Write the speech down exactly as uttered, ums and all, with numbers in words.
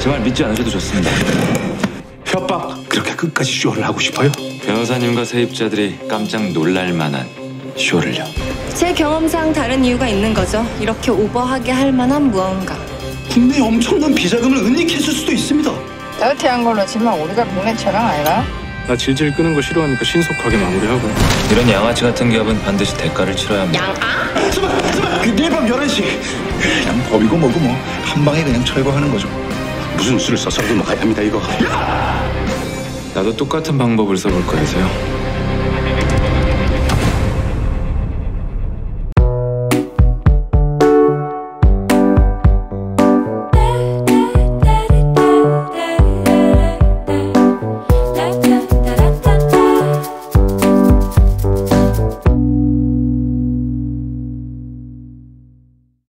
제 말 믿지 않으셔도 좋습니다. 협박 그렇게 끝까지 쇼를 하고 싶어요? 변호사님과 세입자들이 깜짝 놀랄 만한 쇼를요. 제 경험상 다른 이유가 있는 거죠. 이렇게 오버하게 할 만한 무언가. 국내에 엄청난 비자금을 은닉했을 수도 있습니다. 따뜻한 걸로 치면 우리가 국내 최강 아니라? 나 질질 끄는 거 싫어하니까 신속하게 마무리하고. 이런 양아치 같은 기업은 반드시 대가를 치러야 합니다. 양아? 잠깐만 잠깐만 그 내일 밤 열한 시 그냥 법이고 뭐고 뭐 한 방에 그냥 철거하는 거죠. 무슨 수를 써서라도 막아야 합니다 이거. 나도 똑같은 방법을 써볼 거라서요.